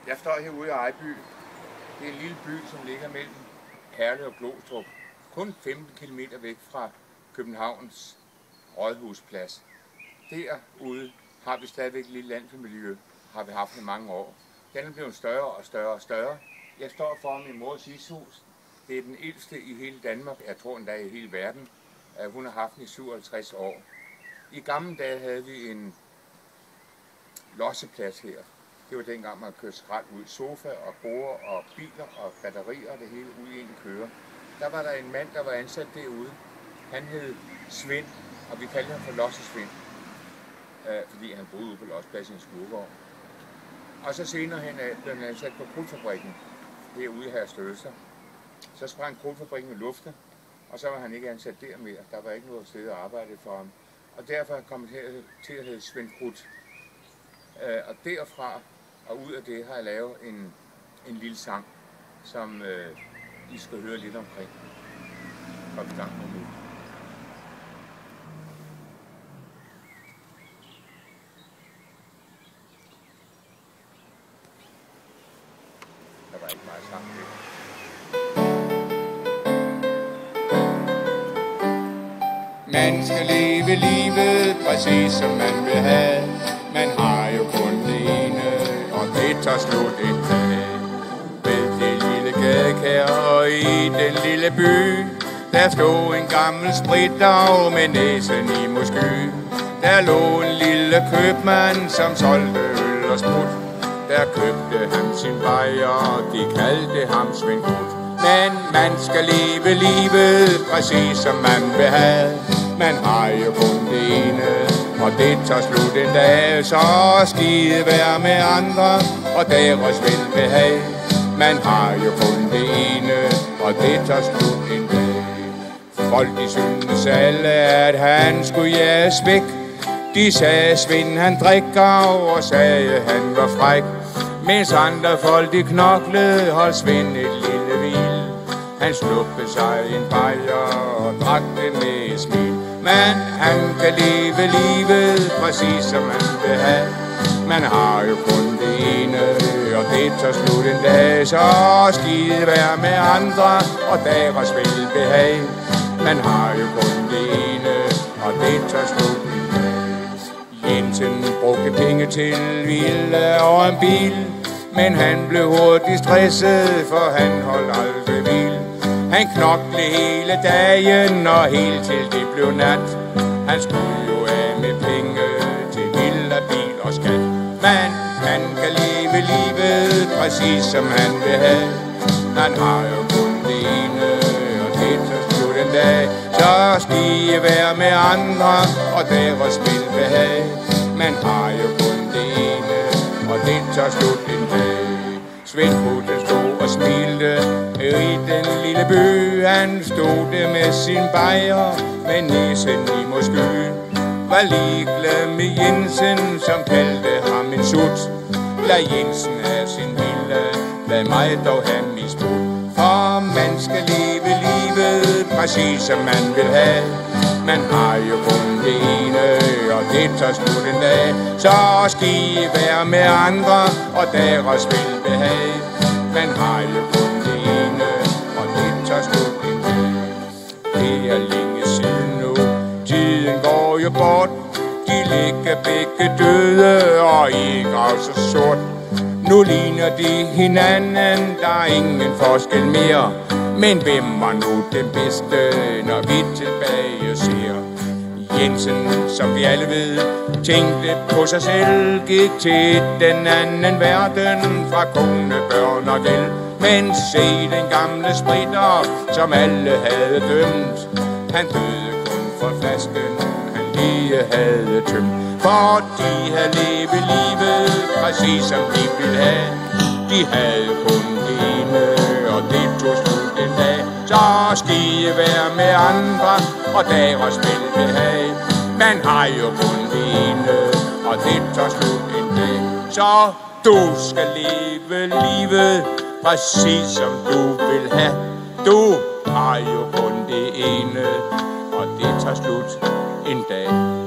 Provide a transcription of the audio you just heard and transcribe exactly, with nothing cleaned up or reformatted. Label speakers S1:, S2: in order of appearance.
S1: Jeg står herude i Ejby. Det er en lille by, som ligger mellem Herlev og Glostrup. Kun femten kilometer væk fra Københavns Rådhusplads. Derude har vi stadigvæk et lille landsbymiljø, har vi haft i mange år. Den er blevet større og større og større. Jeg står foran min mors ishus. Det er den ældste i hele Danmark, jeg tror endda i hele verden. Hun har haft den i syvoghalvtreds år. I gamle dage havde vi en losseplads her. Det var dengang, man kørte skrald ud. Sofa og borde og biler og batterier og det hele ud i en køre. Der var der en mand, der var ansat derude. Han hed Svend, og vi kaldte ham for Lossesvend, fordi han boede ude på lossepladsen i Skurgård. Og så senere hen blev han ansat på krudtfabrikken herude i Herstøser. Så sprang krudtfabrikken i luften, og så var han ikke ansat der mere. Der var ikke noget sted at arbejde for ham. Og derfor er han kommet her til at hedde Svend Krudt. Og derfra og ud af det har jeg lavet en, en lille sang, som øh, I skal høre lidt omkring. Kom i gang med nu. Der var ikke meget sang med. Man skal leve livet præcis som man vil have. Man har jo kun det ene, og det tager slut en dag. Ved det lille gadekær og i den lille by, der stod en gammel spritdag med næsen i Mosky. Der lå en lille købmand, som solgte øl og sprut. Der købte han sin bajer, de kaldte ham Svend Krudt. Men man skal leve livet præcis som man vil have. Man har jo kun det ene, og det tager slut en dag. Så skide være med andre, og deres velbehag. Man har jo kun det ene, og det tager slut en dag. Folk de syntes alle, at han skulle jages væk. De sagde Svend han drikker, og sagde han var fræk. Mens andre folk de knoklede, holdt Svend et lille hvil. Han sluppede sig en bajer og drak det med et smil. Men han kan leve livet præcis som man vil have. Man har jo kun det ene, og det tager slut en dag. Så skide være med andre, og deres velbehag. Man har jo kun det ene, og det tager slut en dag. Jensen brugte penge til vilde og en bil, men han blev hurtigt stresset, for han holdt aldrig hvil. Han knoklede hele dagen, og helt til det blev nat. Han skulle jo af med penge til villa, bil og skat. Men han kan leve livet præcis som han vil have. Han har jo kun det ene, og det tager slut en dag. Så stige være med andre, og deres velbehag. Man har jo kun det ene, og det tager slut en dag. Svend Krudt stod og smilte i den lille by. Han stod der med sin bajer, med næsen i Mosky. Var ligeglad med Jensen, som kaldte ham en sut. Lad Jensen have sin villa, lad mig dog have min sprut. For man skal leve livet præcis som man vil have. Man har jo kun det ene, og det tager slut en dag. Så skal I være med andre, og deres velbehag. Man har jo kun det ene, og det tager slut en dag. Det er længe siden nu, tiden går jo bort. De ligger begge døde, og i grav så sort. Nu ligner de hinanden, der er ingen forskel mere. Men hvem var nu den bedste, når vi tilbage ser? Jensen, som vi alle ved, tænkte på sig selv, gik til den anden verden, fra kone, børn og gæld. Men se den gamle spritter, som alle havde dømt, han døde kun for flasken, han lige havde tømt. For de havde levet livet præcis som de ville have. De havde kun det ene, og det tog slut en dag. Så skal I være med andre, og deres velbehag. Man har jo kun det ene, og det tager slut en dag. Så du skal leve livet præcis som du vil have. Du har jo kun det ene, og det tager slut en dag.